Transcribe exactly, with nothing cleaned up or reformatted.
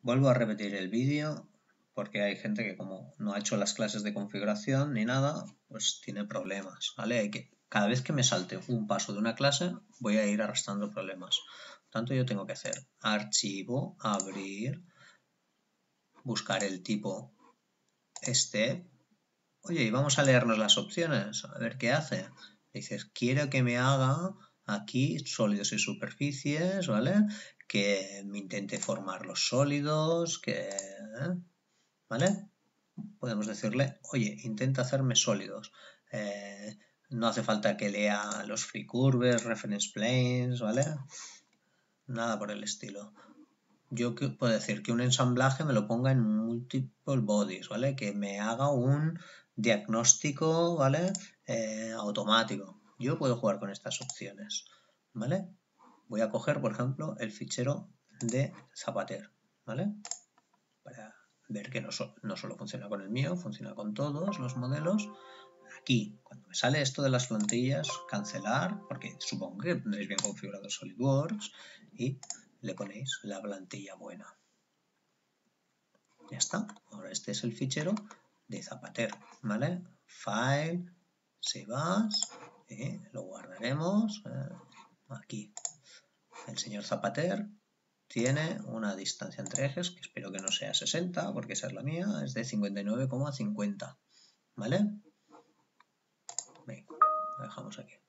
vuelvo a repetir el vídeo porque hay gente que como no ha hecho las clases de configuración ni nada, pues tiene problemas, ¿vale? Hay que, cada vez que me salte un paso de una clase voy a ir arrastrando problemas. Por tanto, yo tengo que hacer archivo, abrir, buscar el tipo step. Oye, y vamos a leernos las opciones, a ver qué hace. Dices, quiero que me haga aquí sólidos y superficies, ¿vale? Que me intente formar los sólidos, que... ¿vale? Podemos decirle, oye, intenta hacerme sólidos. Eh, no hace falta que lea los free curves, reference planes, ¿vale? Nada por el estilo. Yo puedo decir que un ensamblaje me lo ponga en multiple bodies, ¿vale? Que me haga un diagnóstico, ¿vale? Eh, automático. Yo puedo jugar con estas opciones, ¿vale? Voy a coger, por ejemplo, el fichero de Zapater, ¿vale? Para ver que no, so no solo funciona con el mío, funciona con todos los modelos. Aquí, cuando me sale esto de las plantillas, cancelar, porque supongo que tendréis bien configurado SolidWorks, y le ponéis la plantilla buena. Ya está. Ahora este es el fichero de Zapater, ¿vale? File, Save As, y lo guardaremos eh, aquí. El señor Zapater tiene una distancia entre ejes, que espero que no sea sesenta, porque esa es la mía, es de cincuenta y nueve coma cincuenta, ¿vale? Venga, lo dejamos aquí.